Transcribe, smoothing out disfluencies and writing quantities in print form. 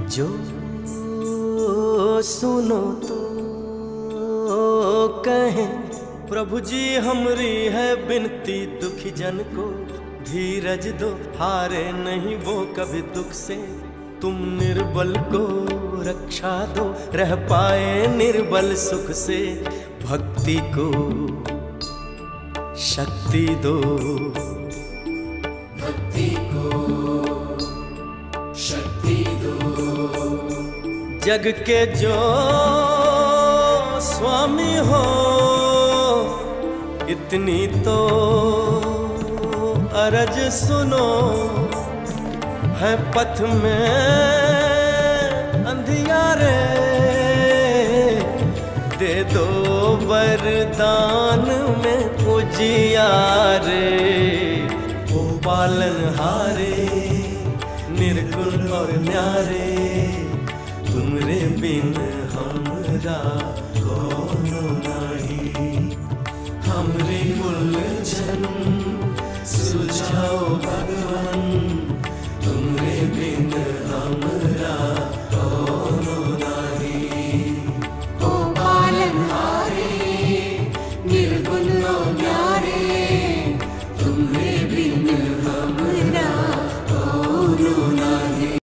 जो सुनो तो कहें प्रभु जी हमरी है बिनती, दुखी जन को धीरज दो, हारे नहीं वो कभी दुख से। तुम निर्बल को रक्षा दो, रह पाए निर्बल सुख से। भक्ति को शक्ति दो, भक्ति को शक्ति दो। जग के जो स्वामी हो इतनी तो अरज सुनो। है पथ में अंधियारे, दे दो वरदान में उजियारे। ओ पालनहारे निर्गुण और न्यारे, तुमरे बिन हमरा कौन नाई।